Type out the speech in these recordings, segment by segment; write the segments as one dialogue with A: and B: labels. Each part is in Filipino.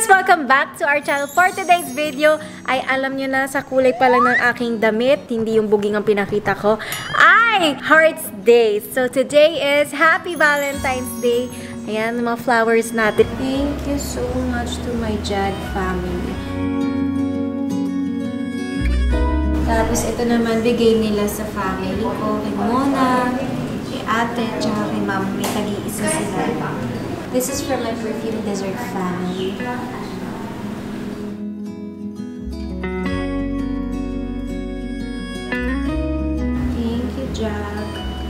A: guys! Welcome back to our channel. For today's video, ay alam nyo na sa kulay pa lang ng aking damit, hindi yung buging ang pinakita ko, ay Hearts Day. So today is Happy Valentine's Day. Ayan, mga flowers natin. Thank you so much to my Jag family. Tapos ito naman, bigay nila sa family ko, kay Mona, kay ate, tsaka kay mama. May tag-iisa sila. This is for my perfume dessert family. Thank you, Jack.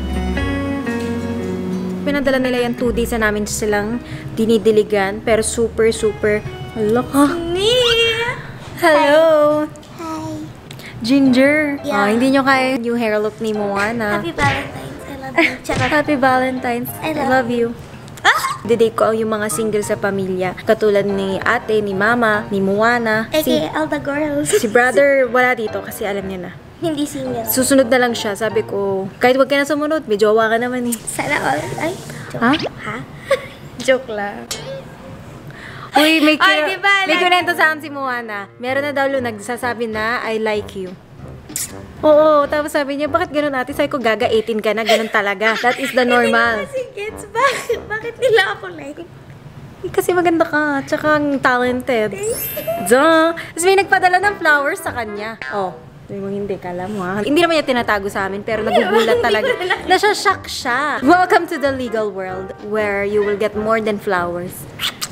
A: Pinadala nila yan 2 days na namin silang dinidiligan. Pero super. Look. Hello!
B: Hi.
A: Ginger.
B: Yeah.
A: Oh, hindi nyo kaya yung hair look ni Moana.
B: Happy Valentine's. I love you. Charot.
A: Happy Valentine's.
B: I
A: love you. Didate ko yung mga single sa pamilya. Katulad ni ate, ni mama, ni Moana.
B: AKA all the girls.
A: Si brother, wala dito kasi alam niya na.
B: Hindi single.
A: Susunod na lang siya. Sabi ko, kahit wag ka na sumunod, may jowa ka naman eh.
B: Sana all. Ay, joke.
A: Ha?
B: Ha?
A: Joke lang. Uy, may
B: Ay, diba,
A: may kunento sa akin si Moana. Meron na daw nagsasabi na, I like you. Oo, tapos sabi niya, bakit ganun ate? Sabi ko, gaga 18 ka na, ganun talaga. That is the normal.
B: Kasi kids, bakit nila ako like?
A: Kasi maganda ka, tsaka talented. Duh! Tapos may nagpadala ng flowers sa kanya. Oh, sabi mo hindi, kala mo ha. Hindi naman niya tinatago sa amin, pero nagugulat talaga. Nasya-shock siya. Welcome to the legal world, where you will get more than flowers.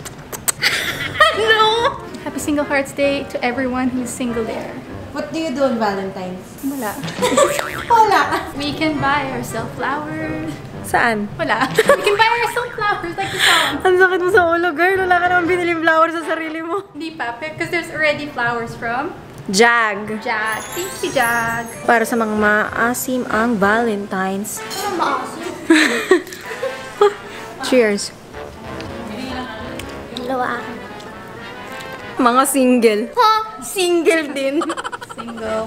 B: No!
C: Happy Single Hearts Day to everyone who's single there.
A: What do you do on Valentine's?
C: Wala.
A: Wala.
C: We can buy ourselves flowers.
A: Saan?
C: Wala. We can buy ourselves flowers like the song.
A: Ang sakit mo sa ulo, girl. Wala ka naman biniling flowers sa sarili mo.
C: Hindi pa, because there's already flowers from
A: Jag.
C: Jag. Thank you, Jag.
A: Para sa mga maasim ang Valentine's.
B: Ano maasim?
A: Cheers.
B: Dalawa akin.
A: Mga single.
B: Ha?
A: Single din.
C: Single.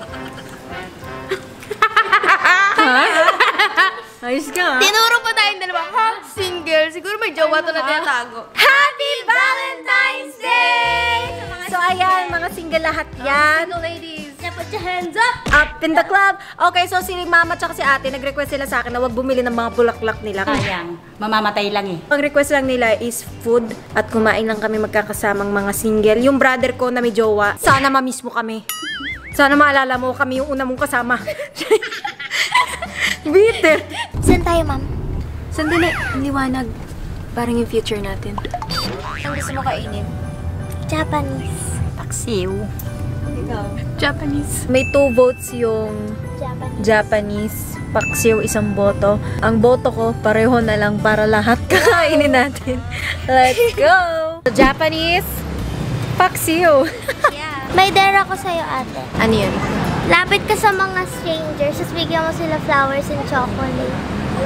A: Ayos ka ha?
B: Tinuro pa tayong dalawa. Ha? Single. Siguro may jowa to na tinatago. Happy Valentine's Day!
A: So ayan, mga single lahat yan.
C: Single ladies.
B: Put your hands up!
A: Up in the club. Okay, so si mama tsaka si ate, nag-request sila sa akin na wag bumili ng mga bulaklak nila.
D: Sayang, mamamatay lang eh.
A: Ang request lang nila is food at kumain lang kami magkakasamang mga single. Yung brother ko na may jowa, sana ma-miss mo kami. Sana maalala mo kami yung una mong kasama. Bitter.
B: Saan tayo, ma'am?
A: Sandali, liwanag. Parang yung future natin. Ang gusto mo kainin?
B: Japanese.
D: Taksiw.
C: Japanese.
A: May 2 votes yung Japanese. Paksiw, 1 boto. Ang boto ko, pareho na lang para lahat kakainin natin. Let's go! Japanese, paksiw.
B: Yeah. May dare ako sa'yo, ate.
A: Ano yun?
B: Lapit ka sa mga strangers, tapos bigyan mo sila flowers and chocolate.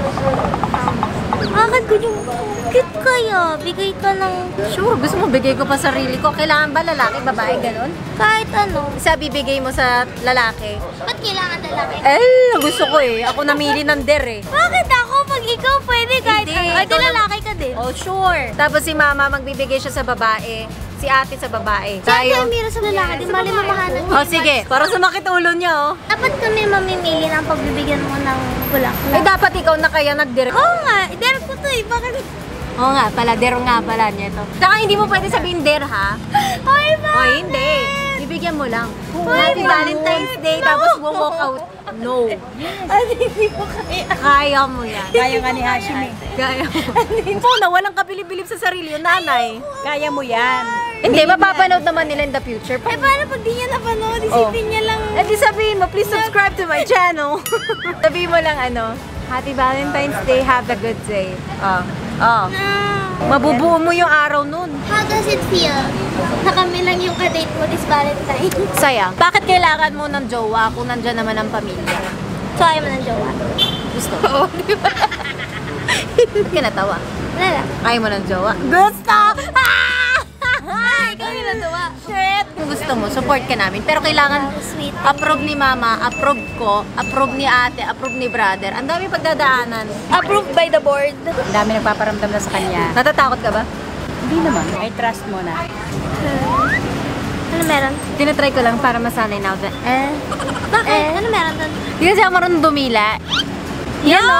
B: Bakit yung cute kayo? Bigay ka ng...
A: Sure, gusto mo bigay ko pa sarili ko. Kailangan ba lalaki, babae, ganun?
B: Kahit ano.
A: Isa bibigay mo sa lalaki.
B: Ba't kailangan lalaki?
A: Gusto ko eh. Ako namili ng der eh.
B: Bakit ako? Pag ikaw pwede kahit
A: Hindi,
B: ano. Ay,
A: ikaw na-
B: lalaki ka din.
A: Oh, sure. Tapos si mama magbibigay siya sa babae. Si ate sa babae.
B: Kaya mira sa lalaki, di mali mamahalan.
A: Oh, sige. Para sumakit ulo niya, oh.
B: Dapat kami mamimili ng pagbibigyan mo ng bulaklak.
A: Dapat ikaw na kaya nag-der.
B: Oo nga, idare ko to eh. Bakit?
A: Oo nga pala, der nga pala niya to. Saka hindi mo pwede sabihin der, ha?
B: Ay, ba?
A: O, hindi. Bibigyan mo lang.
B: Ay,
A: Happy
B: bakit?
A: Valentine's Day, tapos walk out. No.
B: Ay, hindi ko kaya.
A: Kaya mo yan.
D: Kaya nga ni Hashim eh.
A: Kaya mo. Oo na, walang kabilib-bilib sa sarili yung nanay.
D: Kaya mo yan.
A: Hindi, mapapanood naman nila in the future.
B: Eh, paano pag di niya napanood? Isipin niya lang.
A: Eh, di sabihin mo, please subscribe to my channel. Sabihin mo lang Happy Valentine's Day, have a good day.
B: No.
A: Mabubuo mo yung araw nun.
B: How does it feel na kami lang yung kadate mo this Valentine?
A: Saya. Bakit kailangan mo ng jowa kung nandyan naman ang pamilya?
B: So, ayaw mo ng jowa?
A: Gusto. Oo, di ba? Ba't ka natawa?
B: Wala lang.
A: Ayaw mo ng jowa? Gusto!
B: Ay, ikaw yung natawa.
A: Shit! Kung gusto mo, support ka namin. Pero kailangan
B: Sweet.
A: approve ni mama, approve ko, approve ni ate, approve ni brother. Ang dami pagdadaanan.
B: Approved by the board.
D: Ang dami nagpaparamdam na sa kanya.
A: Natatakot ka ba?
D: Hindi naman. I trust mo na.
B: Ano meron?
A: Tinatry ko lang para masanay na ako.
B: Bakit? Ano meron doon?
A: Hindi kasi ako marunong dumila. Yan o!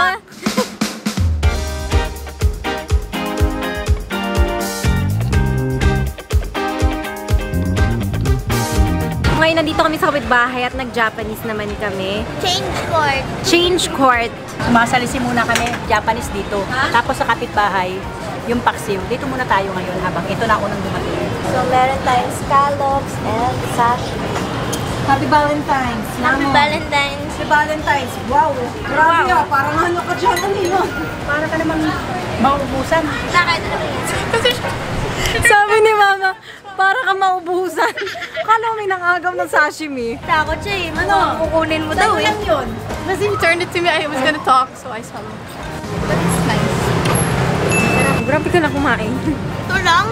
A: Ngayon, nandito kami sa kapitbahay at nag-Japanese naman kami.
B: Change court.
A: Change court.
D: Sumasalisi muna kami, Japanese dito. Tapos sa kapitbahay, yung paksiw. Dito muna tayo ngayon habang ito na unang dumating.
B: So, meron tayong scallops and sashimi.
A: Happy Valentine's.
B: Happy Valentine's.
D: Si Valentine's, wow! Grabe ah, parang ano ka dyan, ano yun? Para ka naman mauubusan.
B: Bakit? Ano ba yan?
A: Sabi ni Mama, para ka maubusan. Kala mo may nangagaw ng sashimi.
B: Takot siya eh. Ano? Kukunin mo daw eh.
D: Lang yun.
C: Because he turned it to me, I was gonna talk, so I swallowed. But it's nice.
A: Grabe ka na kumain.
B: Ito lang?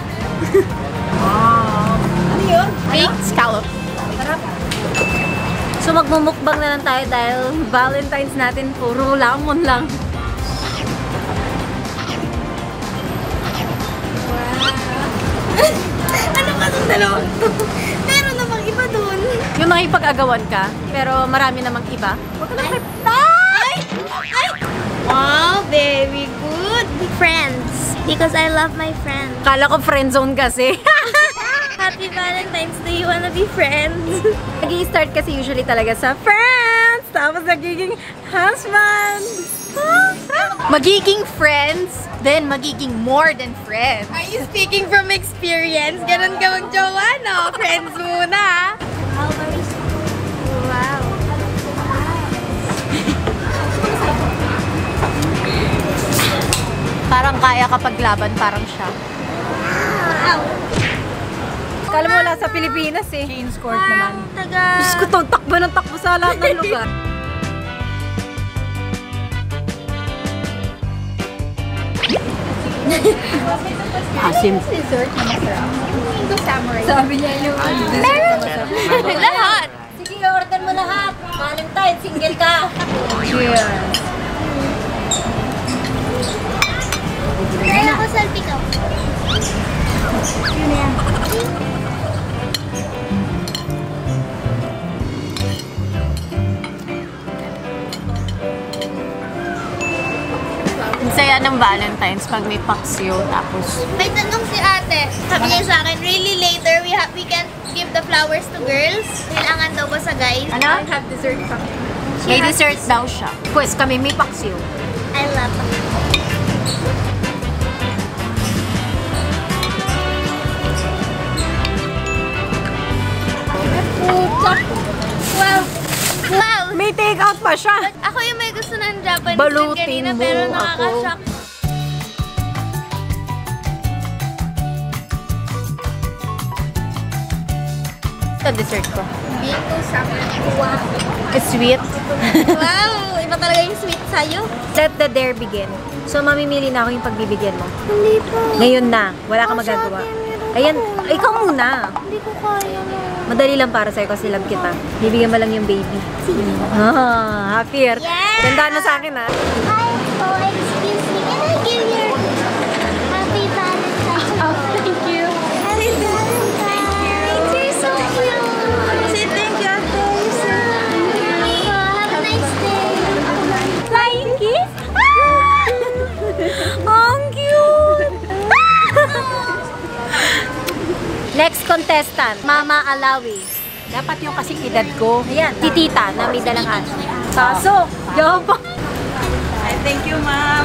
D: Ano yun?
C: Baked scallop.
A: So magmumukbang na lang tayo dahil Valentine's natin puro lamon lang.
B: Ano ba itong dalawang to? Meron namang iba dun.
A: Yung nakipag-agawan ka, pero marami namang iba. Huwag ka na
B: Ay! Ay! Wow, very good. Friends. Because I love my friends.
A: Kala ko friendzone kasi.
B: Happy Valentine's Day. You wanna be friends?
A: Nag-i-start kasi usually talaga sa friends, tapos nagiging husband.
C: Magiging friends, then magiging more than friends.
B: Are you speaking from experience? Ganun ka mag-jowa, no? Friends muna. How very sweet. Wow.
C: Parang kaya kapag laban, parang siya.
B: Wow.
A: Kala mo wala sa Pilipinas eh.
D: Chains court naman.
B: Taga...
A: Diyos ko to, takbo ng takbo sa lahat ng lugar.
D: Asim.
C: Dessert na masarap. Mango samurai.
A: Sabi niya yung
B: Meron! Lahat!
A: sige, order mo lahat. Valentine, single ka. Cheers.
B: Kaya ako selfie ko. Yun na yan.
C: Ang saya ng Valentine's pag may paksiw, tapos
B: May tanong si ate. Sabi niya sa akin, really later we can't give the flowers to girls? Kailangan daw ba sa guys?
C: I'll have dessert from him.
A: May dessert daw siya. Pues kami may paksiw.
B: I love it. Wow! Wow!
A: May take out pa siya.
B: Ako yung may gusto ng Japanese
A: Balutin
B: food kanina,
A: mo
B: pero
A: ako.
B: nakaka-shock.
A: Ito dessert ko.
B: Mango samurai. Wow!
A: Sweet.
B: Wow! Iba talaga yung sweet sa'yo.
A: Let the dare begin. So, mamimili na ako yung pagbibigyan mo.
B: Hindi po.
A: Ngayon na. Wala kang magagawa. Ayan, ikaw muna.
B: Hindi ko kaya na.
A: Madali lang para sa'yo kasi love kita. Bibigyan mo lang yung baby. Ah, happier.
B: Yeah!
A: Ganda na sa akin ha.
B: Hi, so excuse me. Can I give your Happy Valentine's? Oh, thank you. Happy Valentine's. You're so cute. Say thank you, ate. You're so cute. Have a nice day.
A: Flying kiss? Ang cute! Next contestant, Mama Alawi.
D: Dapat yung kasing edad ko.
A: Ayan, si Tita na may dalang aso. Kaso, yabang.
D: I thank you, ma'am.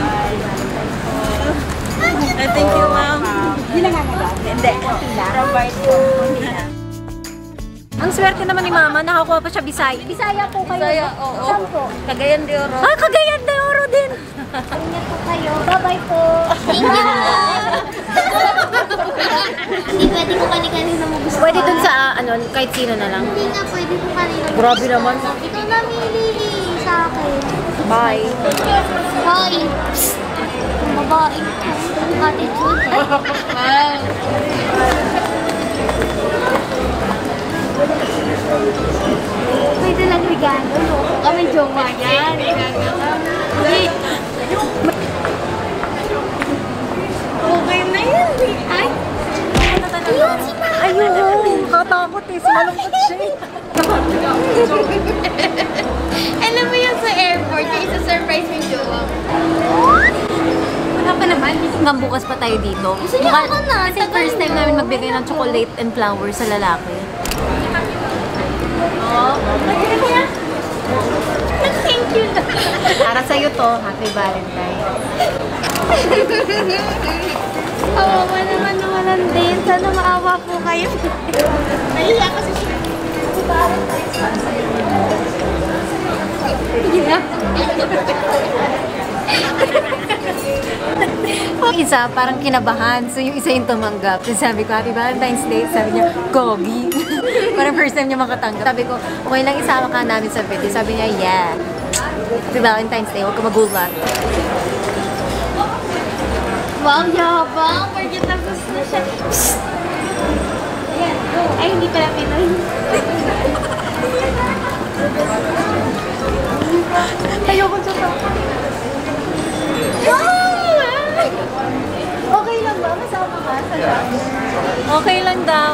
D: I thank you, ma'am. Hindi na nga nagad. Hindi. Provide ko.
A: Ang swerte naman ni Mama, nakakuha pa siya Bisaya. Bisaya po kayo.
B: Bisaya, oo.
A: Saan po?
D: Cagayan de Oro.
A: Ah, Cagayan de Oro din.
B: Ingat po kayo. Bye-bye po. Thank you. Hindi pwede ko kanina mo gusto.
A: Pwede dun sa, ano, kahit sino na lang.
B: Hindi nga pwede ko kanina.
A: Grabe naman.
B: Ikaw namili sa akin.
A: Bye.
B: Hoy! Psst! Ang babae ko. Attitude. Pwede lang regalo. Kami jowa yan. Okay na yan.
A: natatakot eh. Sumalungkot siya eh.
B: Alam mo yung sa airport, yung isa-surprise yung jowa.
A: Wala pa naman. Hanggang bukas pa tayo dito.
B: Sige, ako na.
A: Kasi first time namin magbigay ng chocolate and flowers sa lalaki. Oh.
B: Thank you.
A: Para sa'yo to, Happy Valentine.
B: Kawawa naman nawalan din. Sana maawa po kayo. Nahiya kasi siya.
A: Yung isa, parang kinabahan. So, yung isa yung tumanggap. So, sabi ko, Happy Valentine's Day. Sabi niya, Gogi. Parang first time niya makatanggap. Sabi ko, okay lang isama ka namin sa video. Sabi niya, yeah. Happy Valentine's Day. Huwag ka magulat.
B: Wow, yabang. Porque tapos na siya. Ay, hindi pala Pinoy.
A: Ayoko siya to.
B: Okay lang ba? Masama ka sa job?
A: Okay lang daw.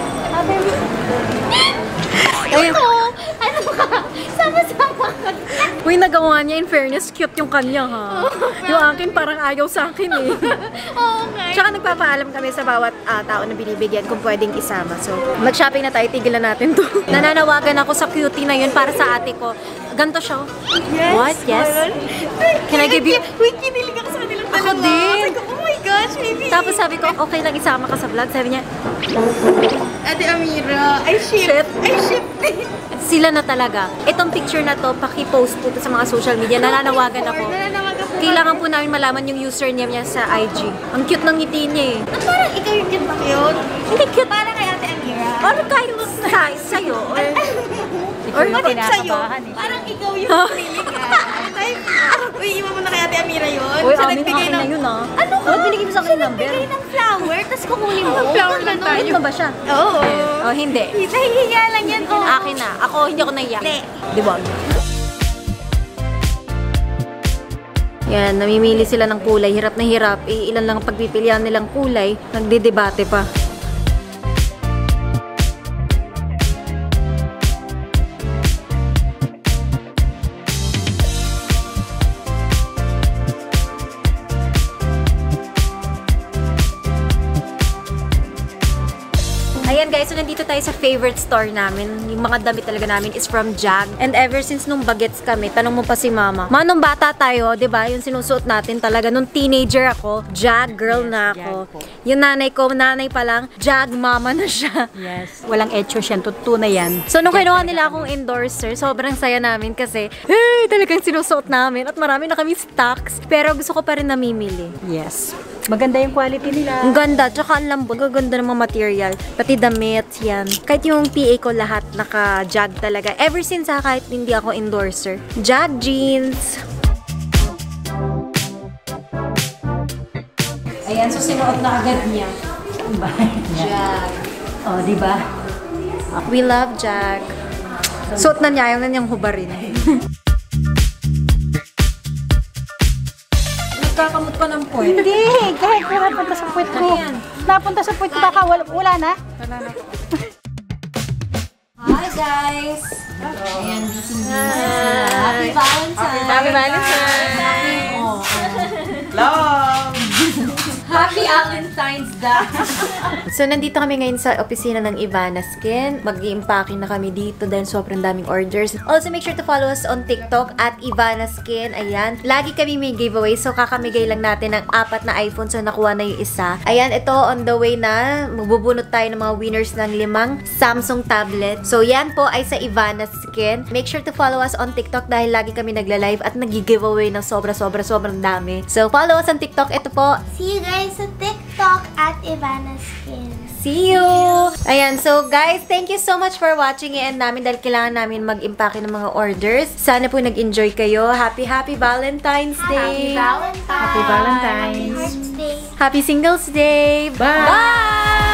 B: Ito! Ano ka? Sama-sama ka.
A: Uy, nagawa niya. In fairness, cute yung kanya, ha? Yung akin, parang ayaw sa akin, eh.
B: Oo nga.
A: Tsaka nagpapaalam kami sa bawat tao na binibigyan kung pwedeng isama. So, mag-shopping na tayo. Tigilan natin to. Nananawagan ako sa cutie na yun para sa ate ko. Ganto siya.
B: Yes.
A: What? Yes? Can I give you...
B: Uy, kinilig ako sa kanilang dalawa.
A: Ako din.
B: Sabi ko, oh my gosh, maybe.
A: Tapos sabi ko, okay lang isama ka sa vlog. Sabi niya,
B: Ate Amira, I ship. I ship din.
A: sila na talaga. Itong picture na to, paki-post po to sa mga social media. Nananawagan ako.
B: Nananawagan po.
A: Kailangan po namin malaman yung username niya sa IG. Ang cute ng ngiti niya eh.
B: Parang ikaw yung cute ba cute?
A: Hindi cute.
B: Parang kay Ate Amira.
A: Ano kahit sa'yo? Or
B: Bakit sa'yo?
D: kinakabahan eh.
B: Parang ikaw yung pinili ka. Uy, iwan mo na kay Ate Amira yun.
A: Uy,
B: Siya
A: amin
B: nagbigay
A: na
B: ng...
A: yun ah.
B: Ano ka?
A: Ba't binigay mo sa akin number?
B: Nagbigay ng flower, tapos kukunin mo.
C: Flower lang tayo.
A: Cute mo ba siya?
B: Oo.
A: Oh, hindi.
B: Nahihiya lang yan. Oo.
A: Akin na. Ako, hindi ako naiyak.
B: Hindi.
A: Di ba? Yan, namimili sila ng kulay. Hirap na hirap. Ilan lang ang pagpipilian nilang kulay. Nagdidebate pa. Ayan guys, so nandito tayo sa favorite store namin. Yung mga damit talaga namin is from Jag. And ever since nung bagets kami, tanong mo pa si mama. Ma, nung bata tayo, di ba, yung sinusuot natin talaga, nung teenager ako, Jag girl na ako. Yung nanay ko, nanay pa lang, Jag mama na siya.
D: Yes. Walang etchos yan. Tunay yan.
A: So nung kinuha nila akong endorser, sobrang saya namin kasi, hey, talagang sinusuot namin. At marami na kami stocks. Pero gusto ko pa rin namimili.
D: Yes. Maganda yung quality nila.
A: Ang ganda, tsaka ang lambot. Ang ganda ng mga material. Pati damit, yan. Kahit yung PA ko lahat, naka-Jag talaga. Ever since kahit hindi ako endorser. Jag jeans. Ayan, so sinuot na agad niya. Jag.
D: Oh, di ba?
A: We love Jag. Suot na niya, ayaw na niyang hubarin. Nagkakamot ka ng puwet.
D: Hindi. Kahit napunta sa puwet ko. Napunta sa puwet ko, baka wala na.
A: Hi guys! Ayan, busy sila. Happy Valentine's! Happy Valentine's! Love! Happy Valentine's Day! So, nandito kami ngayon sa opisina ng Ivana Skin. Mag-i-impacking na kami dito dahil sobrang daming orders. Also, make sure to follow us on TikTok at Ivana Skin. Ayan. Lagi kami may giveaway. So, kakamigay lang natin ng 4 na iPhone. So, nakuha na yung isa. Ayan, ito on the way na. Magbubunot tayo ng mga winners ng 5 Samsung tablet. So, yan po ay sa Ivana Skin. Make sure to follow us on TikTok dahil lagi kami nagla-live at nag-giveaway ng sobrang dami. So, follow us on TikTok. Ito po.
B: See you guys sa TikTok at Ivana Skin.
A: See you! Ayan, so guys, thank you so much for watching and namin dahil kailangan namin mag-impake ng mga orders. Sana po nag-enjoy kayo. Happy Valentine's Day!
B: Happy Valentine's!
A: Happy Valentine's!
B: Happy Hearts Day!
A: Happy Singles Day! Bye! Bye!